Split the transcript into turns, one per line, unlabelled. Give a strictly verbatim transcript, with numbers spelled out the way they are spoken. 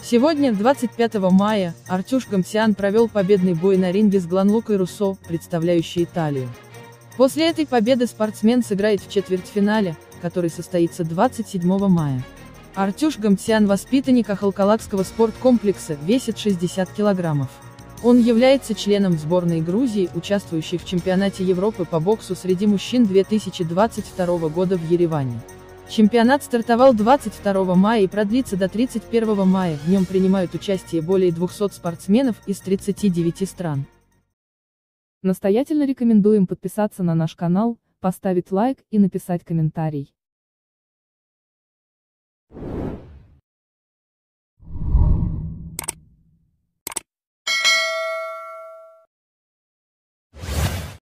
Сегодня, двадцать пятого мая, Артюш Гомсян провел победный бой на ринге с Джанлукой Руссо, представляющей Италию. После этой победы спортсмен сыграет в четвертьфинале, который состоится двадцать седьмого мая. Артюш Гомсян – воспитанник Ахалкалакского спорткомплекса, весит шестьдесят килограммов. Он является членом сборной Грузии, участвующей в чемпионате Европы по боксу среди мужчин две тысячи двадцать второго года в Ереване. Чемпионат стартовал двадцать второго мая и продлится до тридцать первого мая, в нем принимают участие более двухсот спортсменов из тридцати девяти стран. Настоятельно рекомендуем подписаться на наш канал, поставить лайк и написать комментарий.